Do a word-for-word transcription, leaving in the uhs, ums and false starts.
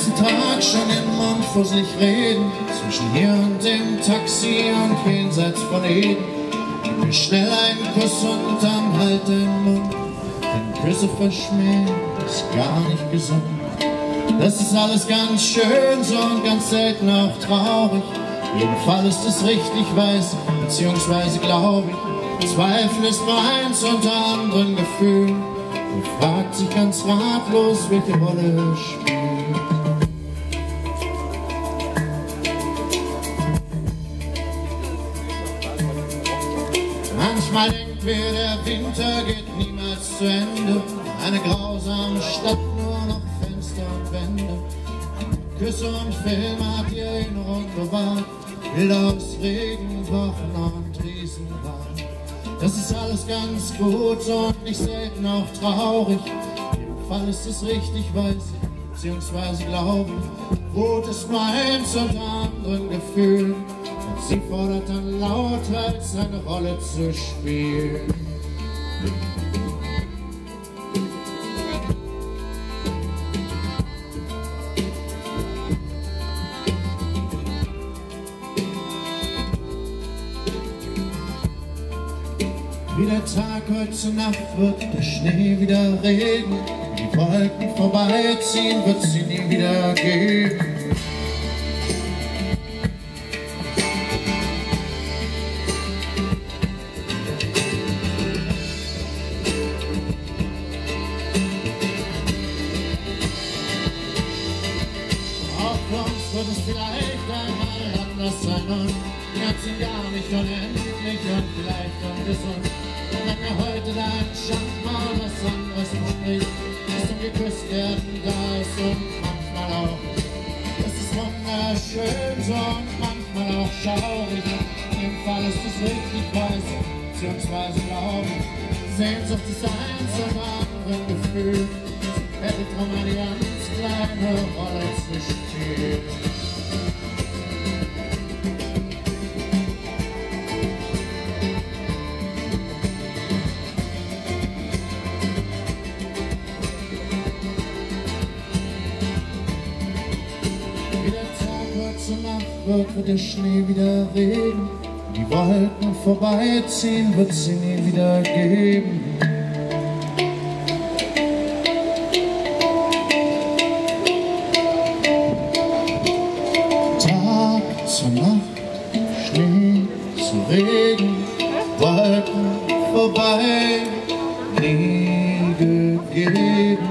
ganzen Tag schon den Mund fusselig reden, zwischen hier und dem Taxi und jenseits von Eden. Gib mir schnell einen Kuss und dann halt den Mund, denn Küsse verschmähen ist gar nicht gesund. Das ist alles ganz schön so und ganz selten auch traurig. In jedem Fall ist es richtig, weiß, beziehungsweise glaube ich. Zweifel ist nur eins unter anderen Gefühlen und fragt sich ganz ratlos, welche Rolle spielt. Manchmal denkt mir, der Winter geht niemals zu Ende. Eine grausame Stadt, nur noch Fenster und Wände. Küsse und Filme hat die Erinnerung bewahrt. Bilder aus Regenwochen und Riesenrad. Das ist alles ganz gut und nicht selten auch traurig. In jedem Fall ist es richtig, weiß ich, beziehungsweise glaube ich. Wut ist nur eins unter anderen Gefühlen und sie fordert dann lauthals eine Rolle zu spielen. Wie der Tag heute zur Nacht wird, der Schnee wieder Regen, die Wolken vorbeiziehen, wird sie nie wieder geben. Auch für uns wird es vielleicht einmal anders sein und ganz und gar nicht unendlich und vielleicht ungesund. Und wenn mir heute dein Schandmaul was anderes verspricht, dass um geküsst werden da ist und manchmal auch. Es ist wunderschön so und manchmal auch schaurig. In dem Fall ist es richtig weiß, beziehungsweise glaube ich. Sehnsucht ist eins oder anderen Gefühl, hätte drum eine ganz kleine Rolle zu spielen. Zur Nacht wird, wird der Schnee wieder Regen, die Wolken vorbeiziehen, wird sie nie wieder geben. Tag zur Nacht, Schnee zu Regen, Wolken vorbei, nie gegeben.